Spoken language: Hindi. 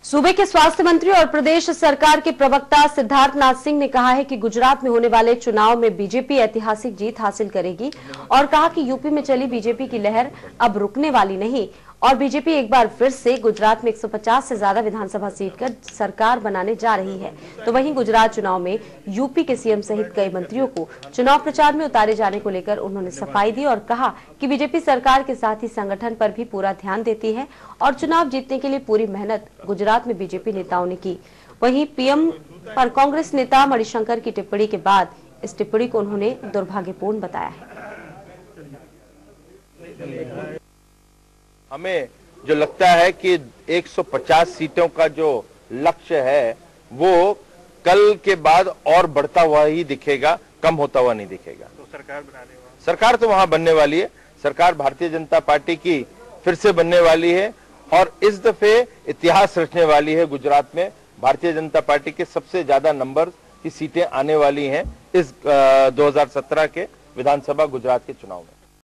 सूबे के स्वास्थ्य मंत्री और प्रदेश सरकार के प्रवक्ता सिद्धार्थनाथ सिंह ने कहा है कि गुजरात में होने वाले चुनाव में बीजेपी ऐतिहासिक जीत हासिल करेगी और कहा कि यूपी में चली बीजेपी की लहर अब रुकने वाली नहीं और बीजेपी एक बार फिर से गुजरात में 150 से ज्यादा विधानसभा सीट कर सरकार बनाने जा रही है। तो वहीं गुजरात चुनाव में यूपी के सीएम सहित कई मंत्रियों को चुनाव प्रचार में उतारे जाने को लेकर उन्होंने सफाई दी और कहा कि बीजेपी सरकार के साथ ही संगठन पर भी पूरा ध्यान देती है और चुनाव जीतने के लिए पूरी मेहनत गुजरात में बीजेपी नेताओं ने की। वहीं पीएम पर कांग्रेस नेता मणिशंकर की टिप्पणी के बाद इस टिप्पणी को उन्होंने दुर्भाग्यपूर्ण बताया है। हमें जो लगता है कि 150 सीटों का जो लक्ष्य है वो कल के बाद और बढ़ता हुआ ही दिखेगा, कम होता हुआ नहीं दिखेगा। तो सरकार तो वहां बनने वाली है। सरकार भारतीय जनता पार्टी की फिर से बनने वाली है और इस दफे इतिहास रचने वाली है। गुजरात में भारतीय जनता पार्टी के सबसे ज्यादा नंबर की सीटें आने वाली हैं इस 2017 के विधानसभा गुजरात के चुनाव में।